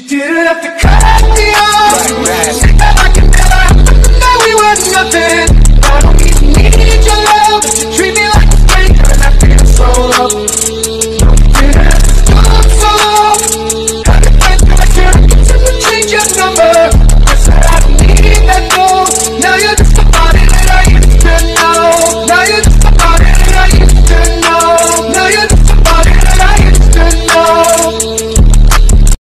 didn't have to cut me off. Said that I could never happen, that we were nothing.